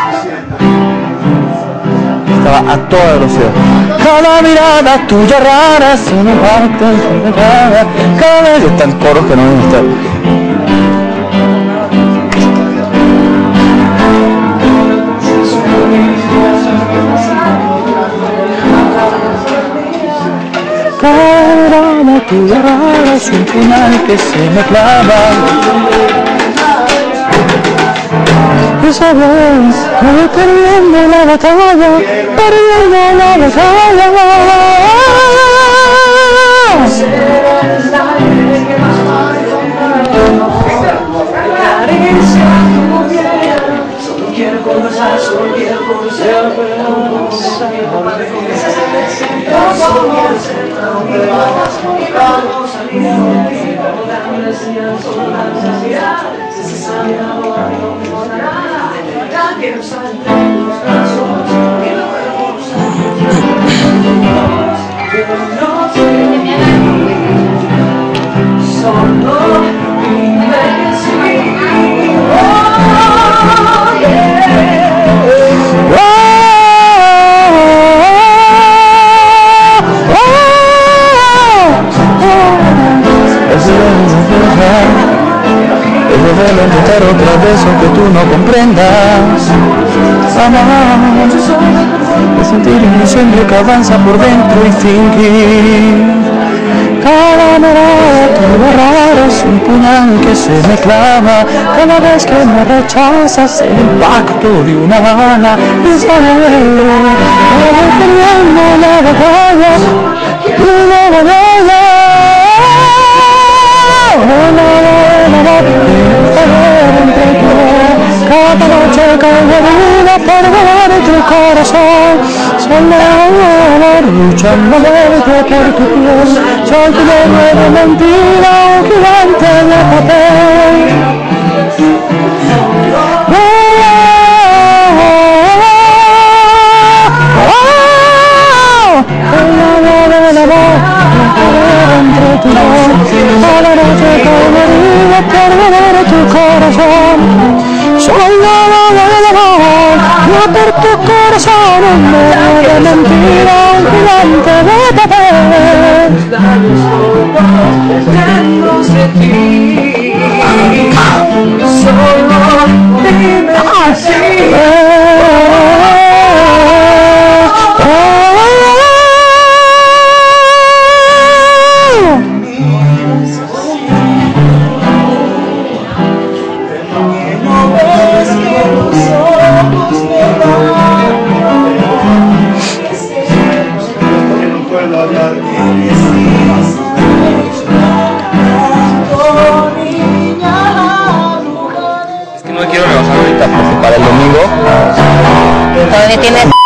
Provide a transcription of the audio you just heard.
Estaba a toda velocidad. Cada mirada tuya rara se me parte cada vez están coros que no deben estar. Cada mirada tuya rara es un puñal que se me clava. Esa vez me voy perdiendo la batalla, perdiendo la batalla. Solo quiero conversar, solo quiero conocer, pero no sé Volverlo a intentar otra vez aunque tú no comprendas. Amar es sentir un incendio que avanza por dentro y fingir. Cada mirada tuya rara es un puñal que se me clava. Cada vez que me rechazas el impacto de una bala. Y saber que voy perdiendo la batalla, la batalla. Cada noche caigo herida por ver tu corazón. Solo luchando verte por tu piel. Soy tu héroe de mentira, un gigante de papel. Cada noche caigo herida por ver tu corazón. Soy no por tu corazón, un héroe de mentira, un gigante de papel. Llenos de ti, solo dime así. Es que no me quiero rebajar ahorita porque para el domingo Todavía tienes